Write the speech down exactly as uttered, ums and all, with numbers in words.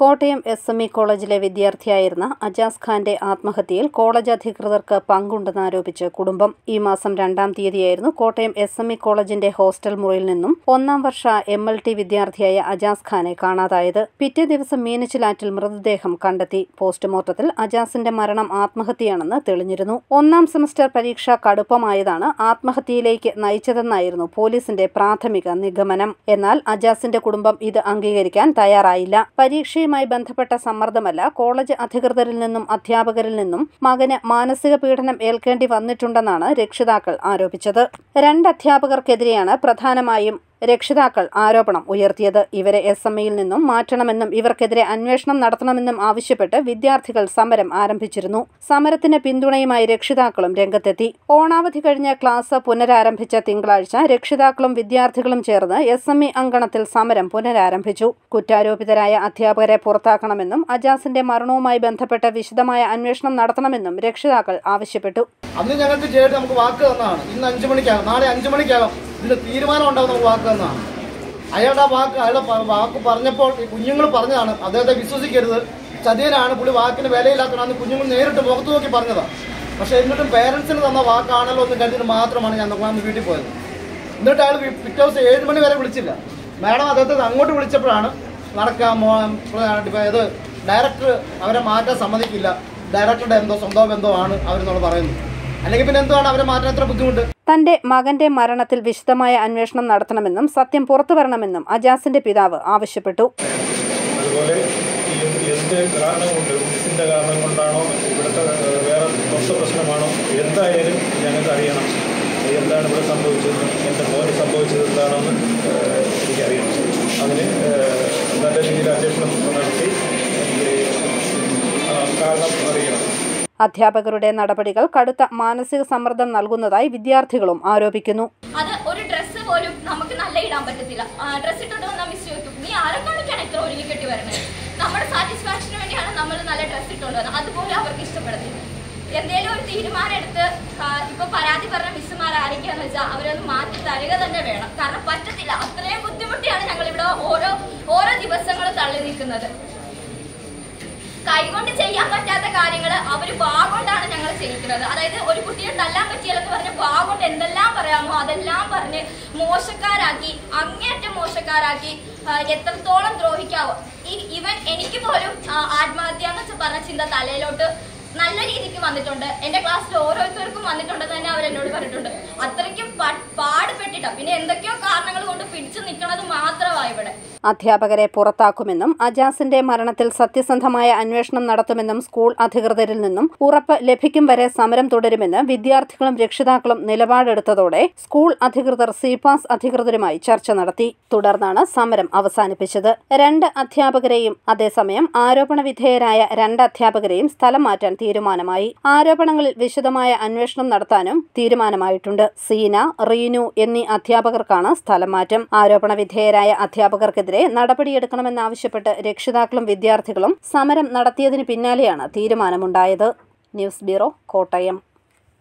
Kottayam S M E കോളേജിലെ വിദ്യാർത്ഥിയായിരുന്ന അജാസ് ഖാന്റെ ആത്മഹത്യയിൽ college അധികൃതർക്ക് പങ്കുണ്ടെന്നാരോപിച്ച് കുടുംബം. ഈ മാസം രണ്ടാം തീയതിയായിരുന്നു കോട്ടയം എസ് എം ഇ കോളേജിന്റെ ഹോസ്റ്റൽ മുറിയിൽ നിന്നും ഒന്നാം വർഷ എം എൽ ടി വിദ്യാർത്ഥിയായ അജാസ് ഖാനെ കാണാതായത്. പിറ്റേ ദിവസം മീനച്ചിലാറ്റിൽ മൃതദേഹം കണ്ടെത്തി. പോസ്റ്റ്മോർട്ടത്തിൽ അജാസിന്റെ മരണം ആത്മഹത്യയാണെന്ന് തെളിഞ്ഞിരുന്നു. ഒന്നാം സെമസ്റ്റർ പരീക്ഷ കടുപ്പമായതാണ് ആത്മഹത്യയിലേക്ക് നയിച്ചതെന്നായിരുന്നു പോലീസിന്റെ പ്രാഥമിക നിഗമനം. എന്നാൽ അജാസിന്റെ കുടുംബം ഇത് അംഗീകരിക്കാൻ തയ്യാറായില്ല. പരീക്ഷ യുമായി ബന്ധപ്പെട്ട സമ്മർദ്ദമല്ല, കോളേജ് അധികൃതരിൽ നിന്നും അധ്യാപകരിൽ നിന്നും മകന് മാനസിക പീഡനം ഏൽക്കേണ്ടി വന്നിട്ടുണ്ടെന്നാണ് രക്ഷിതാക്കൾ ആരോപിച്ചത്. രണ്ട് അധ്യാപകർക്കെതിരെയാണ് പ്രധാനമായും രക്ഷിതാക്കൾ ആരോപണം ഉയർത്തിയത്. ഇവരെ എസ് എം ഇയിൽ നിന്നും മാറ്റണമെന്നും ഇവർക്കെതിരെ അന്വേഷണം നടത്തണമെന്നും ആവശ്യപ്പെട്ട് വിദ്യാർത്ഥികൾ സമരം ആരംഭിച്ചിരുന്നു. സമരത്തിന് പിന്തുണയുമായി രക്ഷിതാക്കളും രംഗത്തെത്തി. ഓണാവധി കഴിഞ്ഞ് ക്ലാസ് പുനരാരംഭിച്ച തിങ്കളാഴ്ച രക്ഷിതാക്കളും വിദ്യാർത്ഥികളും ചേർന്ന് എസ് എം ഇ അങ്കണത്തിൽ സമരം പുനരാരംഭിച്ചു. കുറ്റാരോപിതരായ അധ്യാപകരെ പുറത്താക്കണമെന്നും അജാസിന്റെ മരണവുമായി ബന്ധപ്പെട്ട് വിശദമായ അന്വേഷണം നടത്തണമെന്നും രക്ഷിതാക്കൾ ആവശ്യപ്പെട്ടു. അന്ന് ഞങ്ങൾക്ക് ചേർത്ത് നമുക്ക് വാക്ക് തന്നതാണ്. ഇന്ന് അഞ്ചു മണിക്കാകും, നാളെ അഞ്ചു മണിക്കാകും ഇതിന് തീരുമാനം ഉണ്ടാകുന്ന വാക്ക് തന്നതാണ്. അയാളുടെ വാക്ക് അയാളുടെ വാക്ക് പറഞ്ഞപ്പോൾ ഈ കുഞ്ഞുങ്ങൾ പറഞ്ഞതാണ്. അദ്ദേഹത്തെ വിശ്വസിക്കരുത്, ചതിയനാണ്, പുള്ളി വാക്കിന് വിലയില്ലാത്തതാണ് കുഞ്ഞുങ്ങൾ നേരിട്ട് മുഖത്ത് നോക്കി പറഞ്ഞതാണ്. പക്ഷേ എന്നിട്ടും പേരൻസിന് തന്ന വാക്കാണല്ലോ എന്ന് കരുതിയിട്ട് മാത്രമാണ് ഞാൻ അന്ന് വീട്ടിൽ പോയത്. എന്നിട്ട് അയാൾ പിറ്റേ ദിവസം ഏഴ് മണി വരെ വിളിച്ചില്ല. മാഡം അദ്ദേഹത്തെ അങ്ങോട്ട് വിളിച്ചപ്പോഴാണ് നടക്കാൻ ഇത് ഡയറക്ടർ അവരെ മാറ്റാൻ സമ്മതിക്കില്ല, ഡയറക്ടറുടെ എന്തോ സ്വന്തം ബന്ധോ ആണ് അവരെന്നോട് പറയുന്നത്. അല്ലെങ്കിൽ പിന്നെ എന്തുവാണ് അവരെ മാറ്റാൻ എത്ര ബുദ്ധിമുട്ട്? തന്റെ മകന്റെ മരണത്തിൽ വിശദമായ അന്വേഷണം നടത്തണമെന്നും സത്യം പുറത്തു വരണമെന്നും അജാസിന്റെ പിതാവ് ആവശ്യപ്പെട്ടു. അതുപോലെ എന്ത് കാരണം കൊണ്ട് മിസ്സിന്റെ കാരണം കൊണ്ടാണോ ഇവിടുത്തെ വേറെ മൊത്തം പ്രശ്നമാണോ എന്തായാലും ഞങ്ങൾക്ക് അറിയണം. എന്താണ് ഇവിടെ സംഭവിച്ചത്, എൻ്റെ മോന് സംഭവിച്ചത് എന്താണെന്ന് എനിക്കറിയണം. അതിന് നല്ല രീതിയിൽ അന്വേഷണം നടത്തി കാരണം അറിയണം. അധ്യാപകരുടെ നടപടികൾ കടുത്ത മാനസിക സമ്മർദ്ദം നൽകുന്നതായി വിദ്യാർത്ഥികളും ആരോപിക്കുന്നു. അത് ഒരു ഡ്രസ്സ് പോലും നമുക്ക് നല്ല ഇടാൻ പറ്റത്തില്ല. ഡ്രസ്സ് ഇട്ടിട്ട് വന്നാൽ മിസ് ചോദിക്കും, നീ ആരെ കാണിക്കാണ് ഇത്ര ഒരുങ്ങി കെട്ടി വരണത്? നമ്മുടെ സാറ്റിസ്ഫാക്ഷന് വേണ്ടിയാണ് നമ്മൾ നല്ല ഡ്രസ്സ് ഇട്ടുകൊണ്ട് വരുന്നത്. അതുപോലെ അവർക്ക് ഇഷ്ടപ്പെടുന്നില്ല. എന്തെങ്കിലും ഒരു തീരുമാനം എടുത്ത് ഇപ്പൊ പരാതി പറഞ്ഞ മിസ്സുമാർ ആരൊക്കെയാന്ന് വെച്ചാൽ അവരൊന്ന് മാറ്റി തരിക തന്നെ വേണം. കാരണം പറ്റത്തില്ല, അത്രയും ബുദ്ധിമുട്ടിയാണ് ഞങ്ങൾ ഇവിടെ ഓരോ ഓരോ ദിവസങ്ങളും തള്ളി നിൽക്കുന്നത്. കൈകൊണ്ട് ചെയ്യാൻ പറ്റാത്ത കാര്യങ്ങൾ അവര് വാഗൊണ്ടാണ് ഞങ്ങൾ ചെയ്യിക്കുന്നത്. അതായത് ഒരു കുട്ടിയെ തല്ലാൻ പറ്റിയാലെന്ന് പറഞ്ഞ് വാഗൊണ്ട് എന്തെല്ലാം പറയാമോ അതെല്ലാം പറഞ്ഞ് മോശക്കാരാക്കി, അങ്ങേയറ്റം മോശക്കാരാക്കി, എത്രത്തോളം ദ്രോഹിക്കാവോ. ഈ ഇവൻ എനിക്ക് പോലും ആത്മഹത്യ എന്ന് പറഞ്ഞ ചിന്ത തലയിലോട്ട് നല്ല രീതിക്ക് വന്നിട്ടുണ്ട്. എന്റെ ക്ലാസ്സിൽ ഓരോരുത്തർക്കും വന്നിട്ടുണ്ടെന്ന് തന്നെ അവരെന്നോട് പറഞ്ഞിട്ടുണ്ട്. അത്രയ്ക്കും പാടുപെട്ടിട്ടാ. പിന്നെ എന്തൊക്കെയോ കാരണങ്ങൾ കൊണ്ട് പിടിച്ചു നിൽക്കുന്നത് മാത്രമാണ് ഇവിടെ. അധ്യാപകരെ പുറത്താക്കുമെന്നും അജാസിന്റെ മരണത്തിൽ സത്യസന്ധമായ അന്വേഷണം നടത്തുമെന്നും സ്കൂൾ അധികൃതരിൽ നിന്നും ഉറപ്പ് ലഭിക്കും വരെ സമരം തുടരുമെന്ന് വിദ്യാർത്ഥികളും രക്ഷിതാക്കളും നിലപാടെടുത്തതോടെ സ്കൂൾ അധികൃതർ സിപാസ് അധികൃതരുമായി ചർച്ച നടത്തി. തുടർന്നാണ് സമരം അവസാനിപ്പിച്ചത്. രണ്ട് അധ്യാപകരെയും അതേസമയം ആരോപണ വിധേയരായ രണ്ട് അധ്യാപകരെയും സ്ഥലം മാറ്റാൻ തീരുമാനമായി. ആരോപണങ്ങളിൽ വിശദമായ അന്വേഷണം നടത്താനും തീരുമാനമായിട്ടുണ്ട്. സീന, റീനു എന്നീ അധ്യാപകർക്കാണ് സ്ഥലം മാറ്റം. ആരോപണ വിധേയരായ അധ്യാപകർക്കെതിരെ നടപടിയെടുക്കണമെന്നാവശ്യപ്പെട്ട് രക്ഷിതാക്കളും വിദ്യാർത്ഥികളും സമരം നടത്തിയതിനു പിന്നാലെയാണ് തീരുമാനമുണ്ടായത്. News bureau, Kottayam.